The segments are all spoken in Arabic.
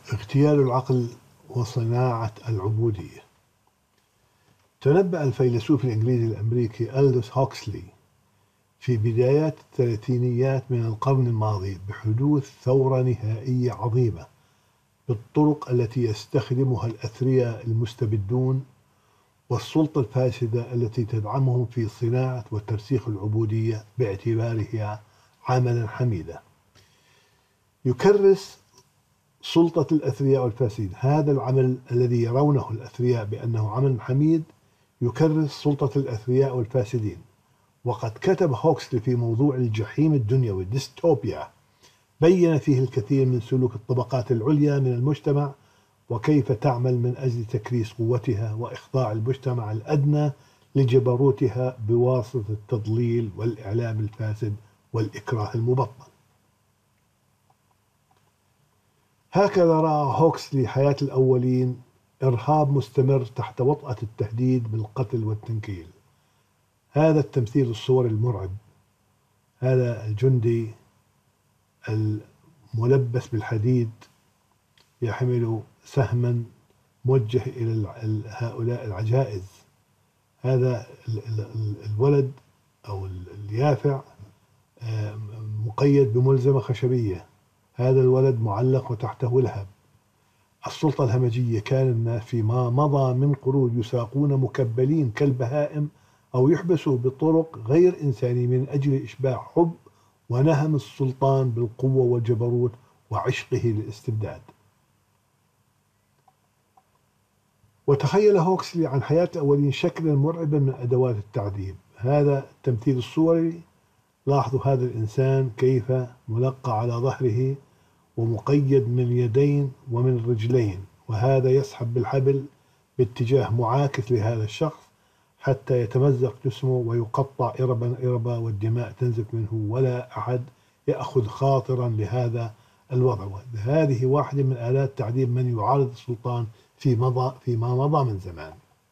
اغتيال العقل وصناعة العبودية. تنبأ الفيلسوف الإنجليزي الأمريكي ألدوس هوكسلي في بدايات الثلاثينيات من القرن الماضي بحدوث ثورة نهائية عظيمة بالطرق التي يستخدمها الأثرياء المستبدون والسلطة الفاسدة التي تدعمهم في صناعة وترسيخ العبودية باعتبارها عملا حميدا. يكرس سلطة الأثرياء والفاسدين هذا العمل الذي يرونه الأثرياء بأنه عمل حميد، يكرس سلطة الأثرياء والفاسدين. وقد كتب هوكسلي في موضوع الجحيم الدنيوي ديستوبيا، بين فيه الكثير من سلوك الطبقات العليا من المجتمع وكيف تعمل من أجل تكريس قوتها وإخضاع المجتمع الأدنى لجبروتها بواسطة التضليل والإعلام الفاسد والإكراه المبطن. هكذا رأى هوكسلي حياة الأولين إرهاب مستمر تحت وطأة التهديد بالقتل والتنكيل. هذا التمثيل الصوري المرعب، هذا الجندي الملبس بالحديد يحمل سهما موجه إلى هؤلاء العجائز. هذا الولد أو اليافع مقيد بملزمة خشبية، هذا الولد معلق وتحته لهب. السلطة الهمجية كان الناس فيما مضى من قرون يساقون مكبلين كالبهائم أو يحبسوا بطرق غير إنسانية من أجل إشباع حب ونهم السلطان بالقوة والجبروت وعشقه للاستبداد. وتخيل هوكسلي عن حياة الأولين شكلا مرعبا من أدوات التعذيب. هذا التمثيل الصوري، لاحظوا هذا الإنسان كيف ملقى على ظهره ومقيد من اليدين ومن الرجلين، وهذا يسحب بالحبل باتجاه معاكس لهذا الشخص حتى يتمزق جسمه ويقطع إربا إربا والدماء تنزف منه، ولا أحد يأخذ خاطرا لهذا الوضع. هذه واحدة من آلات تعذيب من يعارض السلطان فيما مضى من زمان.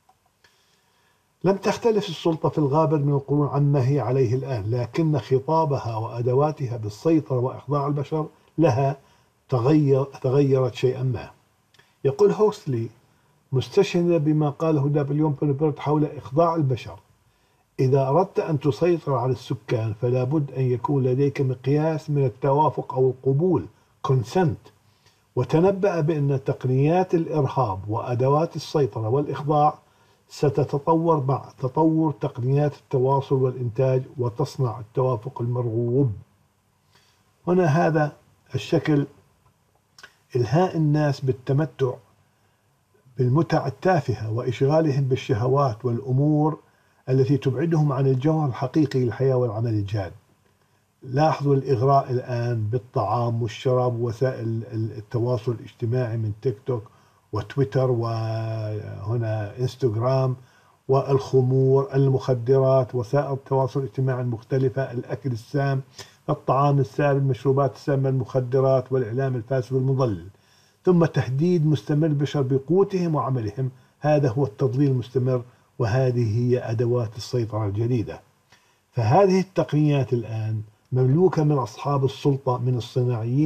لم تختلف السلطة في الغابر من القرون عما هي عليه الآن، لكن خطابها وأدواتها بالسيطرة وإخضاع البشر لها تغيرت شيئا ما. يقول هوكسلي مستشهدا بما قاله نابليون بونابرت حول إخضاع البشر: إذا أردت أن تسيطر على السكان فلا بد أن يكون لديك مقياس من التوافق أو القبول consent. وتنبأ بأن تقنيات الإرهاب وأدوات السيطرة والإخضاع ستتطور مع تطور تقنيات التواصل والإنتاج وتصنع التوافق المرغوب. هنا هذا الشكل إلهاء الناس بالتمتع بالمتع التافهة وإشغالهم بالشهوات والأمور التي تبعدهم عن الجوهر الحقيقي للحياة والعمل الجاد. لاحظوا الإغراء الآن بالطعام والشراب ووسائل التواصل الاجتماعي من تيك توك وتويتر وهنا انستغرام، والخمور، المخدرات، وسائل التواصل الاجتماعي المختلفة، الأكل السام، الطعام السام، المشروبات السامة، المخدرات، والإعلام الفاسد والمضلل، ثم تهديد مستمر البشر بقوتهم وعملهم. هذا هو التضليل المستمر، وهذه هي أدوات السيطرة الجديدة. فهذه التقنيات الآن مملوكة من أصحاب السلطة من الصناعيين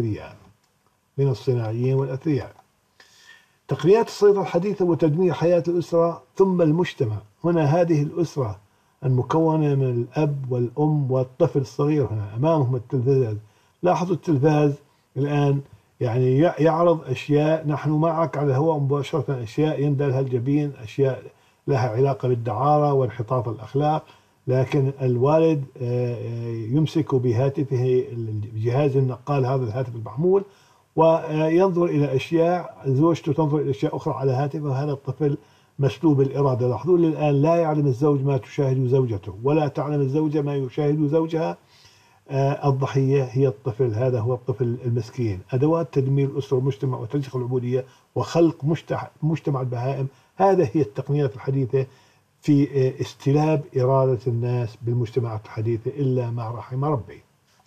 والأثرياء. تقنيات السيطرة الحديثة وتدمير حياة الأسرة ثم المجتمع. هنا هذه الأسرة المكونة من الأب والأم والطفل الصغير، هنا أمامهم التلفاز. لاحظوا التلفاز الآن يعني يعرض أشياء، نحن معك على الهواء مباشرة، أشياء يندلها الجبين، أشياء لها علاقة بالدعارة وانحطاط الأخلاق، لكن الوالد يمسك بهاتفه جهاز النقال، هذا الهاتف المحمول، وينظر إلى أشياء، زوجته تنظر إلى أشياء أخرى على هاتفه، وهذا الطفل مسلوب الإرادة. لاحظوا الآن لا يعلم الزوج ما تشاهد زوجته، ولا تعلم الزوجة ما يشاهد زوجها. الضحية هي الطفل، هذا هو الطفل المسكين. أدوات تدمير الأسرة والمجتمع وترسيخ العبودية وخلق مجتمع البهائم، هذا هي التقنيات الحديثة في استلاب إرادة الناس بالمجتمعات الحديثة إلا ما رحم ربي.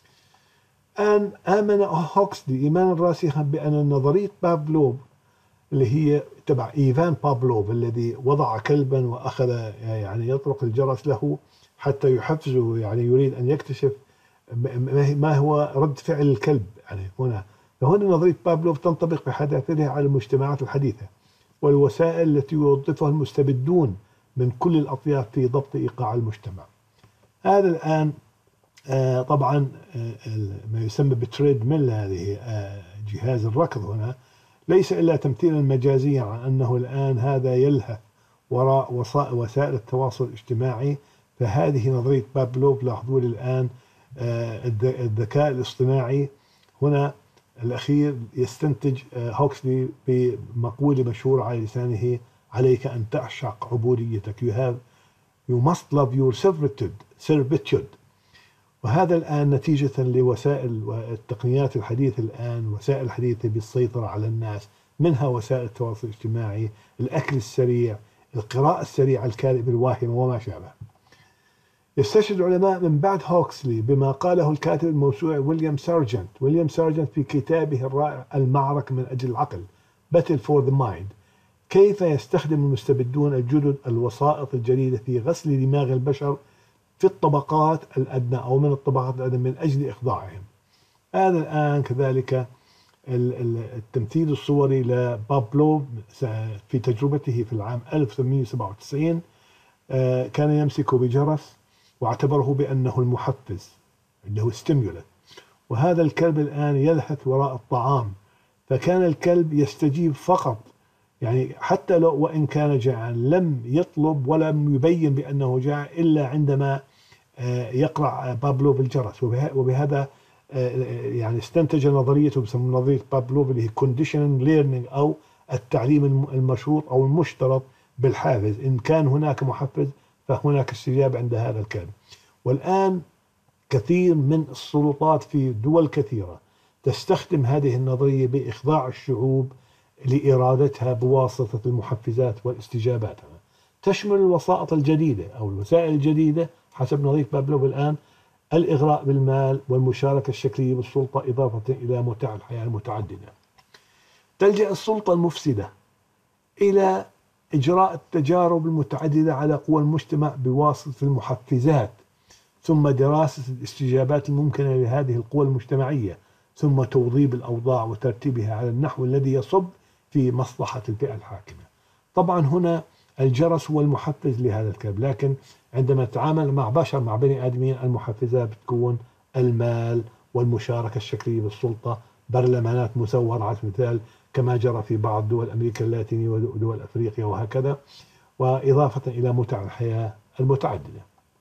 آمن هوكسلي إيمانا راسخا بأن نظرية بافلوف اللي هي تبع إيفان بافلوف الذي وضع كلبا وأخذ يعني يطرق الجرس له حتى يحفزه، يعني يريد أن يكتشف ما هو رد فعل الكلب. يعني هنا فهنا نظرية بافلوف تنطبق بحذافيرها على المجتمعات الحديثة والوسائل التي يوظفها المستبدون من كل الأطياف في ضبط إيقاع المجتمع. هذا الآن طبعا ما يسمى بتريد ميل، هذه جهاز الركض هنا، ليس إلا تمثيلا مجازيا عن أنه الآن هذا يلهث وراء وسائل التواصل الاجتماعي. فهذه نظرية بافلوف. لاحظوا لي الآن الذكاء الاصطناعي هنا الأخير يستنتج هوكسلي بمقولة مشهورة على لسانه: عليك أن تعشق عبوديتك. you must love your servitude. وهذا الآن نتيجة لوسائل والتقنيات الحديثة الآن، وسائل حديثة بالسيطرة على الناس، منها وسائل التواصل الاجتماعي، الأكل السريع، القراءة السريعة، الكاذبة الواهمة وما شابه. يستشهد العلماء من بعد هوكسلي بما قاله الكاتب الموسوعي ويليام سارجنت في كتابه الرائع المعركة من أجل العقل Battle for the Mind، كيف يستخدم المستبدون الجدد الوسائط الجديدة في غسل دماغ البشر في الطبقات الأدنى أو من الطبقات الأدنى من أجل إخضاعهم. هذا الآن كذلك التمثيل الصوري لبافلوف في تجربته في العام 1897 كان يمسك بجرس واعتبره بأنه المحفز اللي هو ستيمولت، وهذا الكلب الآن يلهث وراء الطعام، فكان الكلب يستجيب فقط، يعني حتى لو وإن كان جائعا لم يطلب ولم يبين بأنه جائع إلا عندما يقرع بافلوف الجرس. وبهذا يعني استنتج نظريته بسموها نظرية بافلوف اللي هي conditioning learning أو التعليم المشروط أو المشترط بالحافز. إن كان هناك محفز فهناك استجابة عند هذا الكلب. والآن كثير من السلطات في دول كثيرة تستخدم هذه النظرية بإخضاع الشعوب لإرادتها بواسطة المحفزات والاستجابات. تشمل الوسائط الجديدة أو الوسائل الجديدة حسب نظرية بافلوف الآن الإغراء بالمال والمشاركة الشكلية بالسلطة، إضافة إلى متاع الحياة المتعددة. تلجأ السلطة المفسدة إلى إجراء التجارب المتعددة على قوى المجتمع بواسطة المحفزات، ثم دراسة الاستجابات الممكنة لهذه القوى المجتمعية، ثم توظيف الأوضاع وترتيبها على النحو الذي يصب في مصلحة الفئة الحاكمة. طبعا هنا الجرس هو المحفز لهذا الكلب، لكن عندما تتعامل مع بشر، مع بني آدمين، المحفزات بتكون المال والمشاركة الشكلية بالسلطة، برلمانات مسورة على سبيل المثال كما جرى في بعض دول أمريكا اللاتينية ودول أفريقيا وهكذا، وإضافة إلى متع الحياة المتعددة.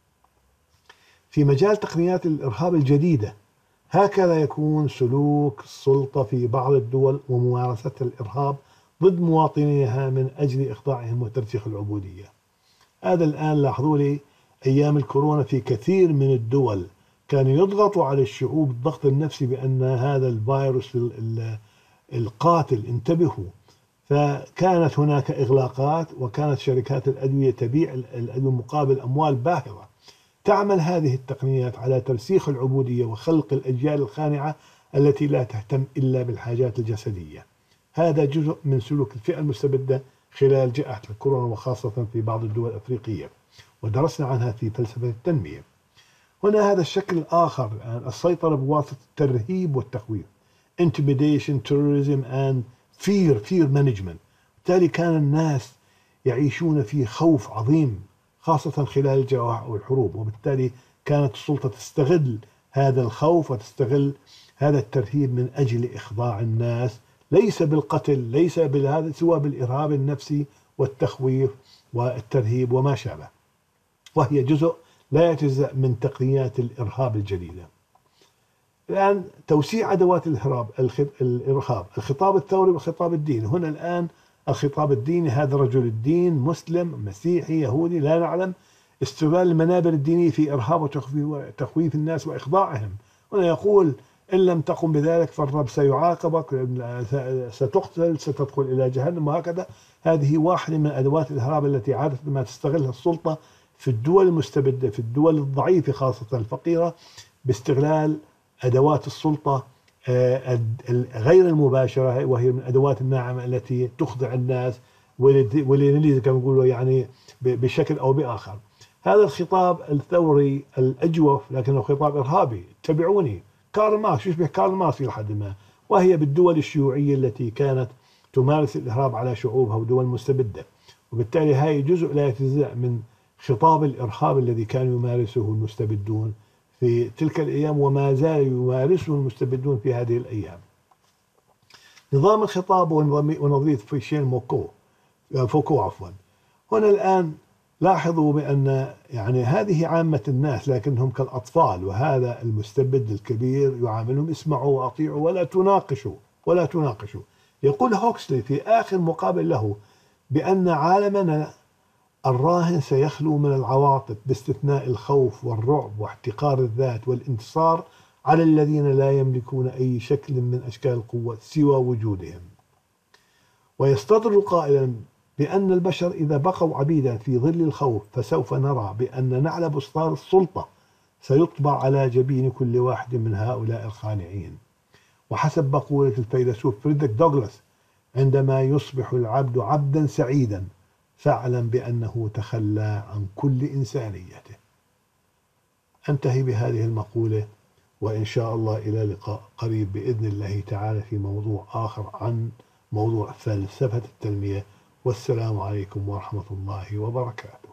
في مجال تقنيات الإرهاب الجديدة هكذا يكون سلوك السلطة في بعض الدول وممارسة الإرهاب ضد مواطنيها من أجل إخضاعهم وترسيخ العبودية. هذا الآن لاحظوا لي أيام الكورونا في كثير من الدول كانوا يضغطوا على الشعوب الضغط النفسي بأن هذا الفيروس القاتل انتبهوا، فكانت هناك إغلاقات، وكانت شركات الأدوية تبيع الأدوية مقابل أموال باهظة. تعمل هذه التقنيات على ترسيخ العبودية وخلق الأجيال الخانعة التي لا تهتم إلا بالحاجات الجسدية. هذا جزء من سلوك الفئة المستبدة خلال جائحة الكورونا، وخاصة في بعض الدول الأفريقية، ودرسنا عنها في فلسفة التنمية. هنا هذا الشكل الآخر الآن، السيطرة بواسطة الترهيب والتخويف، intimidation, terrorism and fear management. بالتالي كان الناس يعيشون في خوف عظيم خاصة خلال الجوائح والحروب، وبالتالي كانت السلطة تستغل هذا الخوف وتستغل هذا الترهيب من أجل إخضاع الناس، ليس بالقتل، ليس بالهذا، سوى بالإرهاب النفسي والتخويف والترهيب وما شابه، وهي جزء لا يتجزأ من تقنيات الإرهاب الجديدة. الآن توسيع أدوات الإرهاب، الخطاب الثوري والخطاب الديني. هنا الآن الخطاب الديني، هذا رجل الدين مسلم مسيحي يهودي لا نعلم، استغلال المنابر الدينية في إرهاب وتخويف الناس وإخضاعهم. هنا يقول إن لم تقم بذلك فالرب سيعاقبك، ستقتل، ستدخل إلى جهنم، وهكذا. هذه واحدة من أدوات الإرهاب التي عادة ما تستغلها السلطة في الدول المستبدة، في الدول الضعيفة خاصة الفقيرة، باستغلال أدوات السلطة غير المباشرة، وهي من أدوات الناعمة التي تخضع الناس والإنجليزي كما يقولوا يعني بشكل أو بآخر. هذا الخطاب الثوري الأجوف لكنه خطاب إرهابي. تبعوني، كارل ماركس يشبه كارل ماركس إلى حد ما، وهي بالدول الشيوعية التي كانت تمارس الإرهاب على شعوبها ودول مستبدة. وبالتالي هاي جزء لا يتجزأ من خطاب الإرهاب الذي كان يمارسه المستبدون في تلك الأيام وما زال يمارسه المستبدون في هذه الأيام. نظام الخطاب ونظرية فوكو هنا الآن لاحظوا بأن يعني هذه عامة الناس لكنهم كالأطفال، وهذا المستبد الكبير يعاملهم اسمعوا وأطيعوا ولا تناقشوا. يقول هوكسلي في آخر مقابل له بأن عالمنا الراهن سيخلو من العواطف باستثناء الخوف والرعب واحتقار الذات والانتصار على الذين لا يملكون أي شكل من أشكال القوة سوى وجودهم. ويستطرد قائلا بأن البشر إذا بقوا عبيدا في ظل الخوف فسوف نرى بأن نعل بسطار السلطة سيطبع على جبين كل واحد من هؤلاء الخانعين. وحسب مقولة الفيلسوف فريدريك دوغلاس: عندما يصبح العبد عبدا سعيدا فاعلم بأنه تخلى عن كل إنسانيته. أنتهي بهذه المقولة، وإن شاء الله إلى لقاء قريب بإذن الله تعالى في موضوع آخر عن موضوع فلسفة التنمية. والسلام عليكم ورحمة الله وبركاته.